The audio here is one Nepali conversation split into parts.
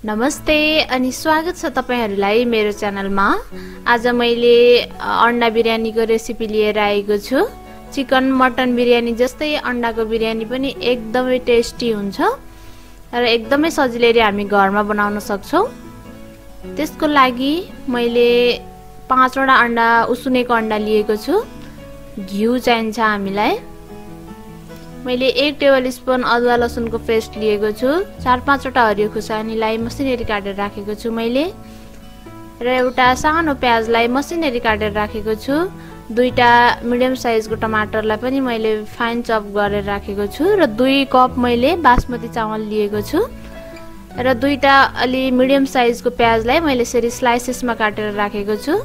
नमस्ते अनि स्वागत छ तपाईहरुलाई मेरो च्यानलमा। आज मैले अंडा बिरयानीको रेसिपी लिएर आएको छु। चिकन मटन बिरयानी जस्तै अंडाको बिरयानी पनि एकदमै टेस्टी हुन्छ र एकदमै सजिलैले हामी घरमा बनाउन सक्छौं। त्यसको लागि मैले 5 वटा अंडा उसिनेको अंडा लिएको छु। घिउ चाहिन्छ हामीलाई। मैले 1 टेबलस्पुन अदुवा लसुनको पेस्ट लिएको छु। 4-5 वटा हरियो खुर्सानीलाई मसिनरी काटेर राखेको छु मैले, र एउटा सानो प्याजलाई मसिनरी काटेर राखेको छु। 2टा मिडियम साइजको टमाटरलाई पनि मैले फाइन चप गरेर राखेको छु, र 2 कप मैले बासमती चामल लिएको छु, र 2टा अलि मिडियम साइजको प्याजलाई मैले यसरी स्लाइसेसमा काटेर राखेको छु,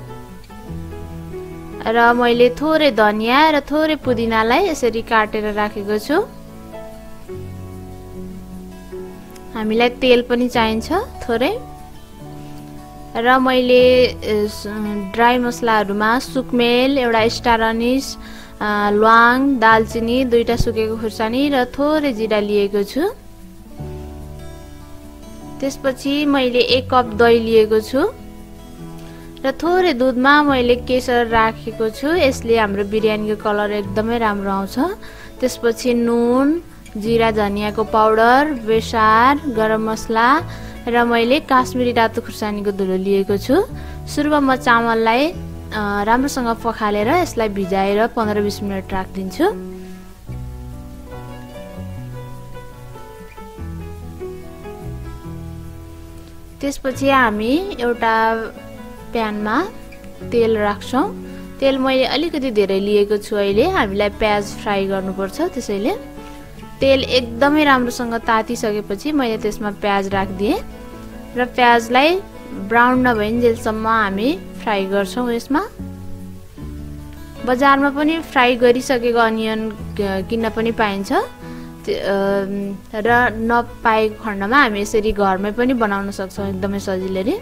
र मैले थोरै धनिया र थोरै पुदिनालाई यसरी काटेर राखेको छु। हामीलाई तेल पनि चाहिन्छ थोरै, र मैले ड्राई मसलाहरुमा सुकमेल, एउटा स्टार अनिस, ल्वाङ, दालचिनी, 2टा सुकेको खुर्सानी र थोरै जिरा लिएको छु। त्यसपछि मैले 1 कप दही लिएको छु, र थोरै दूधमा मैले केसर राखेको छु। यसले हाम्रो बिरयानीको कलर एकदमै राम्रो आउँछ। त्यसपछि नुन, जिरा धनियाको पाउडर, बेसार, गरम मसला र मैले काश्मिरी रातो खुर्सानीको धुलो लिएको छु। सुरुमा म चामललाई राम्रोसँग पखालेर यसलाई भिजाएर 15-20 मिनेट राख्दिन्छु। त्यसपछि हामी एउटा प्यानमा तेल राख्छौं। तेल मैले अलिकति धेरै लिएको छु। अहिले हामीलाई प्याज फ्राई गर्नुपर्छ, त्यसैले तेल एकदमै राम्रोसँग तातिसकेपछि मैले त्यसमा प्याज राख्दिए, र प्याजलाई ब्राउन नभइन्जेलसम्म हामी फ्राई गर्छौं। यसमा बजारमा पनि फ्राई गरिसकेको अनियन किन्न पनि पाइन्छ, र नपाएको खण्डमा हामी यसरी घरमै पनि बनाउन सक्छौं एकदमै सजिलैले।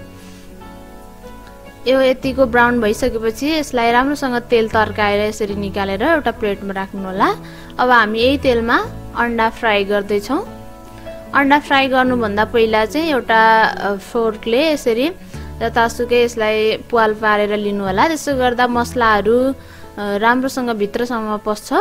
यो यतिको ब्राउन भइसकेपछि यसलाई राम्रोसँग तेल तर्काएर यसरी निकालेर एउटा प्लेटमा राख्नु होला। अब हामी यही तेलमा अंडा फ्राई गर्दै छौं। अंडा फ्राई गर्नुभन्दा पहिला चाहिँ एउटा फोर्कले यसरी जतासुकै यसलाई प्वाल पारेर लिनु होला। त्यसो गर्दा मसलाहरु राम्रोसँग भित्रसम्म पस्छ।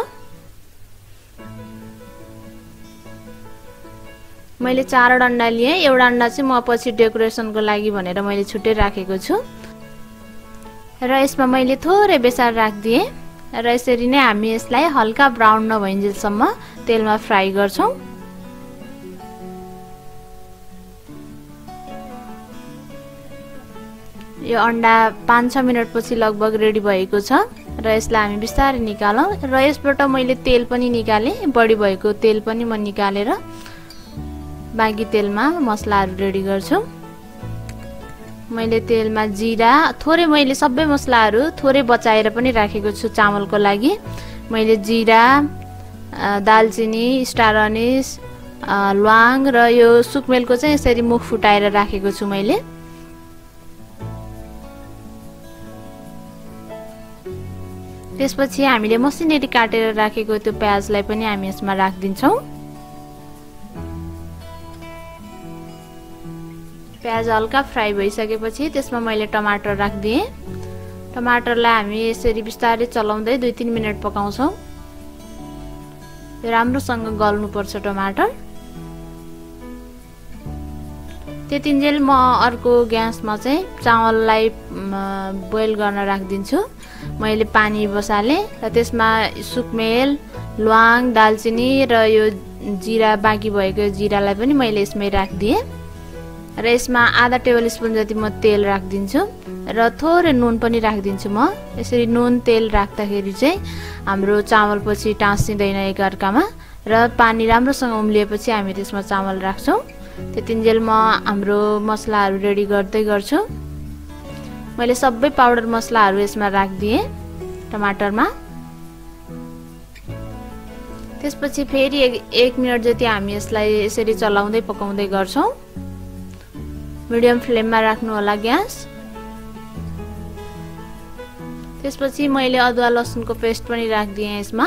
मैले 4 अंडा लिए। एउटा अंडा चाहिँ म पछि डेकोरेसनको लागि भनेर मैले छुट्टै राखेको छु, र यसमा मैले थोरै बेसार राख्दिए, र यसरी नै हामी यसलाई हल्का ब्राउन नभइन्जेलसम्म तेलमा फ्राई गर्छौं। यो अंडा 5-6 मिनेट पछि लगभग रेडी भएको छ, र यसलाई हामी बिस्तारै निकालौं। र यसबाट मैले तेल पनि निकाले, बढी भएको तेल पनि म निकालेर बाँकी तेलमा मसलाहरु रेडी गर्छु। मैले तेलमा जिरा थोरै, मैले सबै मसलाहरु थोरै बचाएर पनि राखेको छु चामलको लागि। मैले जिरा, दालचिनी, स्टार अनिस, ल्वाङ र यो सुकमेलको चाहिँ यसरी मुख फुटाएर राखेको छु मैले। त्यसपछि हामीले मसिनरी काटेर राखेको त्यो प्याजलाई पनि हामी यसमा राख्दिन्छौं। प्याज हल्का फ्राई भइसकेपछि त्यसमा मैले टमाटर राख्दिए। टमाटरलाई हामी यसरी बिस्तारै चलाउँदै 2-3 मिनेट पकाउँछौं। राम्रोसँग गल्नुपर्छ टमाटर। त्यतिन्जेल म अर्को ग्यासमा चाहिँ चामललाई बोइल गर्न राख्दिन्छु। मैले पानी बसाले, र त्यसमा सुकमेल, ल्वाङ, दालचिनी र यो जिरा, बाँकी भएको जिरालाई पनि मैले यसमै राख्दिए, र यसमा आधा टेबलस्पुन जति म तेल राख्दिन्छु, र थोरै नुन पनि राख्दिन्छु म। यसरी नुन तेल राख्दाखेरि चाहिँ हाम्रो चामल पछि टाँसिदैन एकअर्कामा, र पानी राम्रोसँग उम्लिएपछि हामी त्यसमा चामल राख्छौं। त्यतिन्जेल म हाम्रो मसलाहरु रेडी गर्दै गर्छु। मैले सबै पाउडर मसलाहरु यसमा राख्दिए टमाटरमा। त्यसपछि फेरि 1 मिनेट जति हामी यसलाई यसरी चलाउँदै पकाउँदै गर्छौं। मिडियम फ्लेममा राख्नु होला ग्यास। त्यसपछि मैले अदुवा लसुनको पेस्ट पनि राख्दिए यसमा।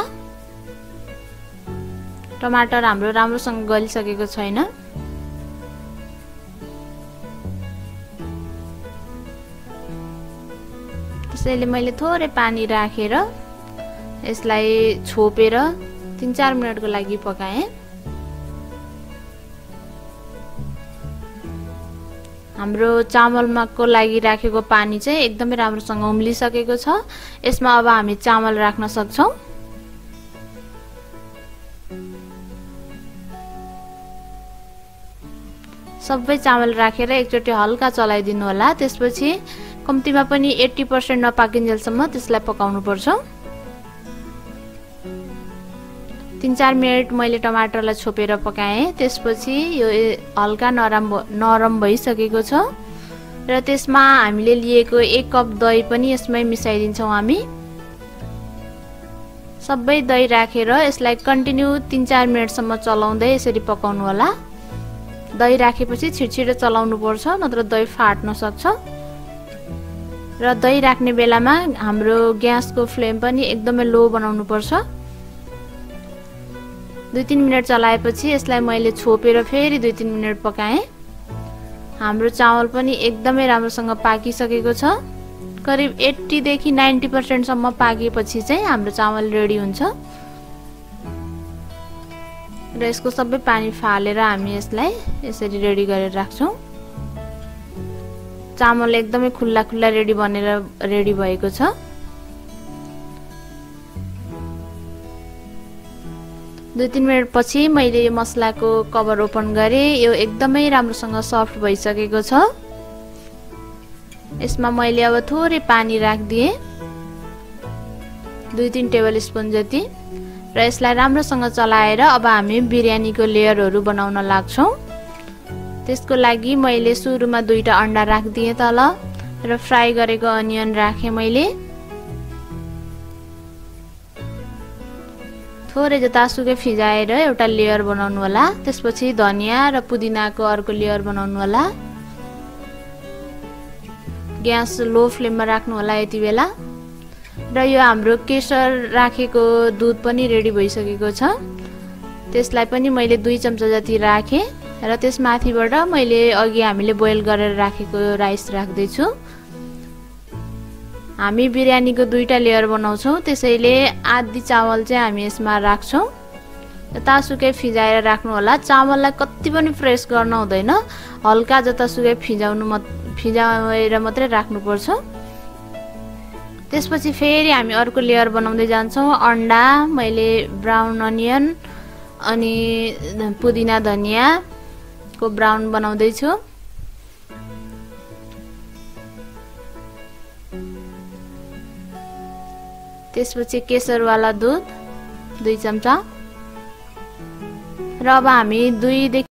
टमाटर हाम्रो राम्रोसँग गलिसकेको छैन। त्यसैले मैले थोरै पानी राखेर यसलाई छोपेर 3-4 मिनेटको लागि पकाएँ। हाम्रो चामलको लागि राखेको पानी चाहिँ एकदमै राम्रोसँग उम्लिसकेको छ। यसमा अब हामी चामल राख्न सक्छौं। सबै चामल राखेर एकचोटी हल्का चलाइदिनु होला। त्यसपछि कम्तीमा पनि 80% नपाकिन्जेलसम्म त्यसलाई पकाउनु पर्छ। 3-4 मिनेट मैले टमाटरलाई छोपेर पकाएँ। त्यसपछि यो हल्का नरम भइसकेको छ र त्यसमा हामीले लिएको 1 कप दही पनि यसमै मिसाइदिन्छौं हामी। सबै दही राखेर यसलाई कन्टिन्यू 3-4 मिनेटसम्म चलाउँदै यसरी पकाउनु होला। दही राखेपछि छिटछिटो चलाउनु पर्छ, नत्र दही फाट्न सक्छ। र दही राख्ने बेलामा हाम्रो ग्यासको फ्लेम पनि एकदमै लो बनाउनु पर्छ। 2-3 मिनेट चलाएपछि यसलाई मैले छोपेर फेरि 2-3 मिनेट पकाएँ। हाम्रो चामल पनि एकदमै राम्रोसँग पाकिसकेको छ। करिब 80 देखि 90% सम्म पाकेपछि चाहिँ हाम्रो चामल रेडी हुन्छ। र यसको सबै पानी फालेर हामी यसलाई यसरी रेडी गरेर राख्छौं। चामल एकदमै खुल्ला खुल्ला रेडी भएको छ। दुई 3 मिनेट पछि मैले यो मसलाको कभर ओपन गरे। यो एकदमै राम्रोसँग सफ्ट भइसकेको छ। यसमा मैले अब थोरै पानी राख्दिए, 2-3 टेबल स्पुन जति, र यसलाई राम्रोसँग चलाएर अब हामी बिरयानीको लेयरहरू बनाउन लाग्छौं। त्यसको लागि मैले सुरुमा 2टा अन्डा राख्दिए तल र फ्राई गरेको अनियन राखे मैले। थोरै जतासुकै फिजाएर एउटा लेयर बनाउनु होला। त्यसपछि धनिया र पुदिनाको अर्को लेयर बनाउनु होला। ग्यास लो फ्लेममा राख्नु होला यति बेला। र यो हाम्रो केसर राखेको दुध पनि रेडी भइसकेको छ। त्यसलाई पनि मैले 2 चम्चा जति राखे र त्यसमाथिबाट मैले अघि हामीले बोइल गरेर राखेको राइस राख्दै छु। हामी बिरयानीको 2टा लेयर बनाउँछौं, त्यसैले आधी चामल चाहिँ हामी यसमा राख्छौं। जतासुकै फिजाएर राख्नु होला। चामललाई कति पनि फ्रेश गर्न हुँदैन, हल्का जतासुकै फिजाएर मात्रै राख्नु पर्छ। त्यसपछि फेरि हामी अर्को लेयर बनाउँदै जान्छौं। अन्डा, मैले ब्राउन अनियन अनि पुदिना धनिया को ब्राउन बनाउँदै छु। त्यसपछि केसरवाला दुध 2 चम्चा, र अब हामी 2